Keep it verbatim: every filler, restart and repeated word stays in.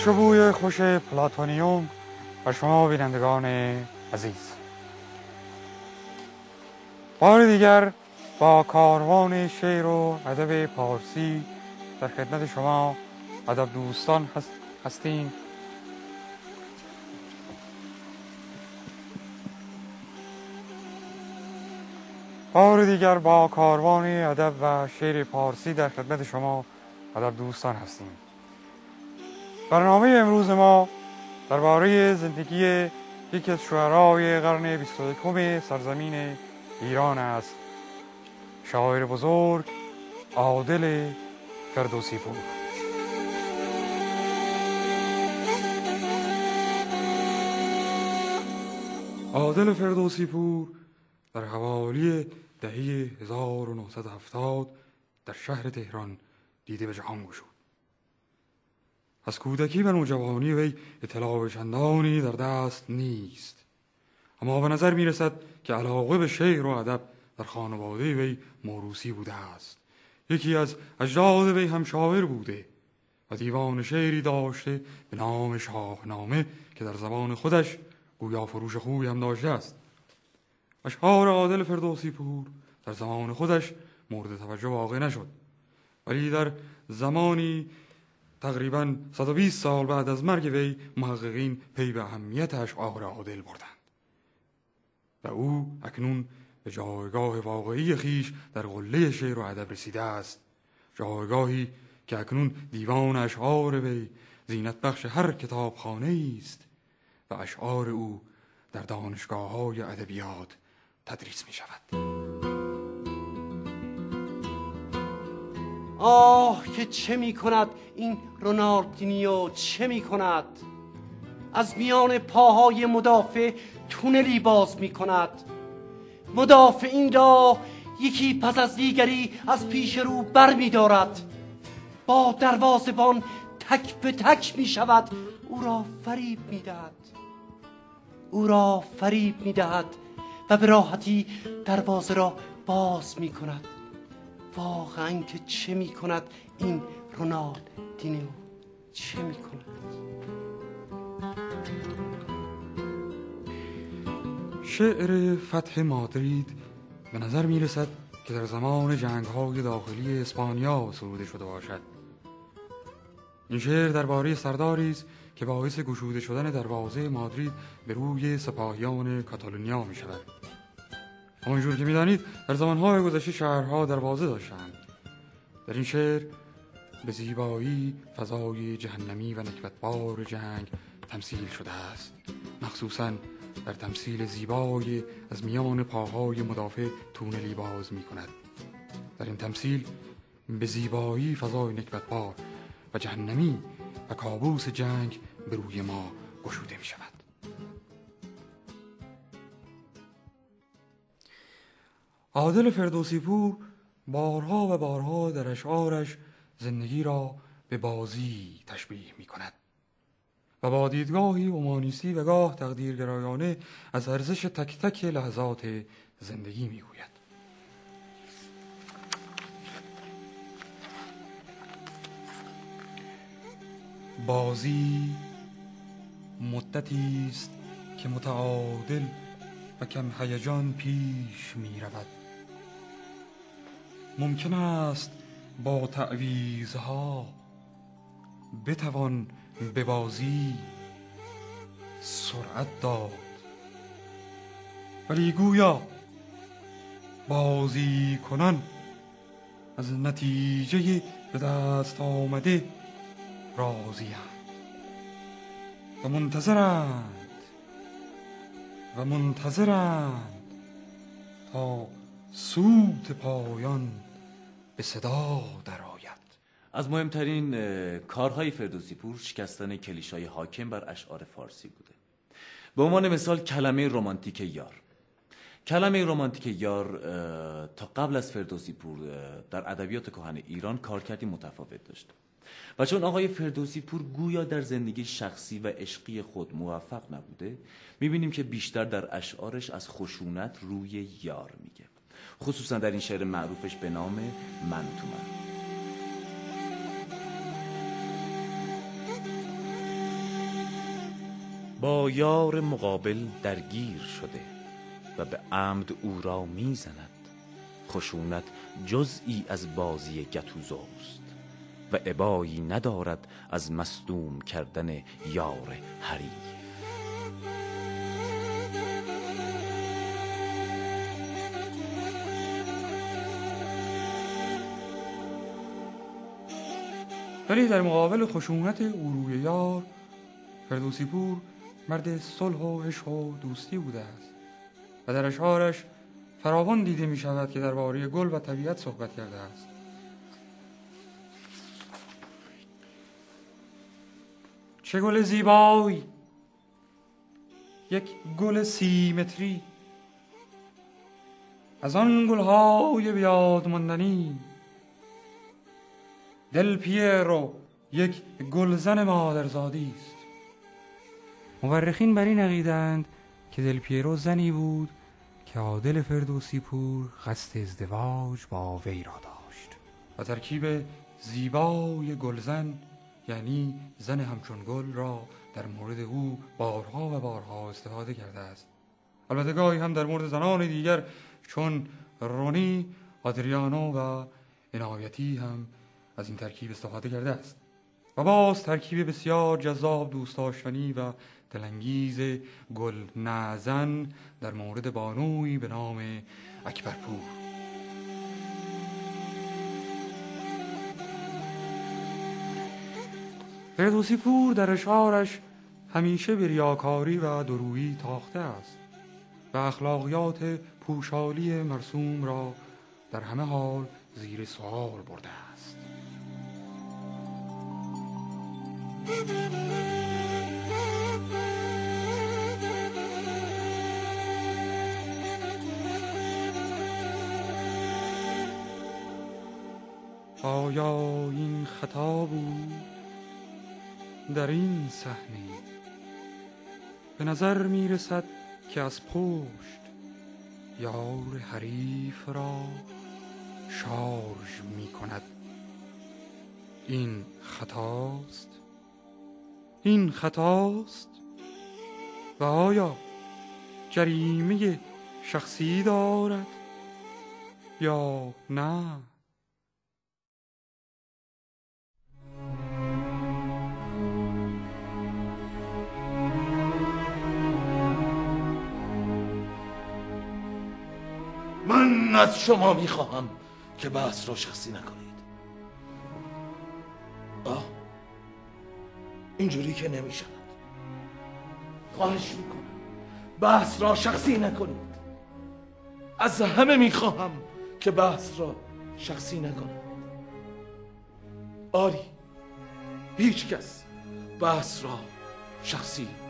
شبوی خوش پلاتونیوم و شما بینندگان عزیز، بار دیگر با کاروان شعر و ادب پارسی در خدمت شما ادب دوستان هستیم. بار دیگر با کاروان ادب و شعر پارسی در خدمت شما ادب دوستان هستیم. برنامه امروز ما درباره زندگی یکی از شعرای قرن بیست و یکم سرزمین ایران است، شاعر بزرگ عادل فردوسی پور. عادل فردوسی پور در حوالی دهه هزار و نهصد و هفتاد در شهر تهران دیده به جهان گشود. از کودکی و نوجوانی وی اطلاع چندانی در دست نیست، اما به نظر می رسد که علاقه به شعر و ادب در خانواده وی موروثی بوده است. یکی از اجداد وی هم شاعر بوده و دیوان شعری داشته به نام شاهنامه که در زبان خودش گویا فروش خوبی هم داشته است. اشعار عادل فردوسی پور در زمان خودش مورد توجه واقع نشد، ولی در زمانی تقریباً صد و بیست سال بعد از مرگ وی محققین پی به اهمیت اشعار عادل بردند و او اکنون به جایگاه واقعی خیش در قله شعر و ادب رسیده است، جایگاهی که اکنون دیوان اشعار وی زینت بخش هر کتابخانه است و اشعار او در دانشگاه‌های ادبیات تدریس می شود. آه که چه می کند این رونالدینیو، چه می کند؟ از میان پاهای مدافع تونلی باز می کند. مدافعین را یکی پس از دیگری از پیش رو بر می دارد. با دروازه‌بان تک به تک می شود، او را فریب می دهد او را فریب می دهد و به راحتی دروازه را باز می کند. واقعا که چه می کند این رونالدینیو، چه می کند؟ شعر فتح مادرید به نظر می رسد که در زمان جنگ‌های داخلی اسپانیا سروده شده باشد. این شعر درباره سرداری است که باعث گشوده شدن دروازه مادرید به روی سپاهیان کاتالونیا می شود. همانجور که می دانید در زمانهای گذشته شهرها دروازه داشتند. در این شعر به زیبایی فضای جهنمی و نکبتبار جنگ تمثیل شده است، مخصوصاً در تمثیل زیبای از میان پاهای مدافع تونلی باز می کند. در این تمثیل به زیبایی فضای نکبتبار و جهنمی و کابوس جنگ به روی ما گشوده می شود. عادل فردوسی پور بارها و بارها در اشعارش زندگی را به بازی تشبیه می کند و با دیدگاهی اومانیستی و گاه تقدیرگرایانه از ارزش تک تک لحظات زندگی می گوید. بازی مدتی است که متعادل و کم هیجان پیش می رود. ممکن است با تعویضها بتوان به بازی سرعت داد، ولی گویا بازی کنان از نتیجه به دست آمده راضی‌اند و منتظرند و منتظرند تا سوت پایان به صدا درآید. از مهمترین کارهای فردوسی پور شکستن کلیشه‌های حاکم بر اشعار فارسی بوده. به عنوان مثال کلمه رمانتیک یار. کلمه رمانتیک یار تا قبل از فردوسی پور در ادبیات کهن ایران کارکردی متفاوت داشته و چون آقای فردوسی پور گویا در زندگی شخصی و عشقی خود موفق نبوده، میبینیم که بیشتر در اشعارش از خشونت روی یار میگه، خصوصا در این شعر معروفش به نام من تو من. با یار مقابل درگیر شده و به عمد او را میزند. خشونت جزئی از بازی گتوزوست و ابایی ندارد از مصدوم کردن یار حریف. ولی در مقابل خشونت او روی یار، فردوسی پور مرد صلح و عشق و دوستی بوده است و در اشعارش فراوان دیده می شود که درباره گل و طبیعت صحبت کرده است. چه گل زیبایی، یک گل سیمتری، از آن گلهای بیاد ماندنی. دل پیرو یک گلزن مادرزادی است. مورخین بر این عقیده‌اند که دل پیرو زنی بود که عادل فردوسی پور قصد ازدواج با وی را داشت و ترکیب زیبای گلزن یعنی زن همچون گل را در مورد او بارها و بارها استفاده کرده است. البته گاهی هم در مورد زنان دیگر چون رونی، آدریانو و عنایتی هم از این ترکیب استفاده کرده است و باز ترکیب بسیار جذاب، دوست داشتنی و دلانگیز گل نازن در مورد بانویی به نام اکبرپور. فردوسی پور در اشعارش همیشه به ریاکاری و دورویی تاخته است و اخلاقیات پوشالی مرسوم را در همه حال زیر سوال برده است. آیا این خطا بود در این صحنه؟ به نظر می رسد که از پشت یار حریف را شارژ می کند. این خطاست؟ این خطاست؟ و آیا جریمه شخصی دارد یا نه؟ من از شما میخواهم که بحث را شخصی نکنید. آه اینجوری که نمیشود. خواهش میکنم بحث را شخصی نکنید. از همه میخواهم که بحث را شخصی نکنید. آری هیچ کس بحث را شخصی